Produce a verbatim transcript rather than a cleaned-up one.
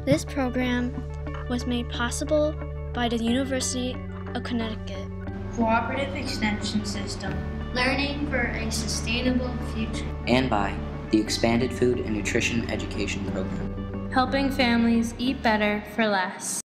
This program was made possible by the University of Connecticut. Cooperative Extension System. Learning for a Sustainable Future. And by the Expanded Food and Nutrition Education Program. Helping families eat better for less.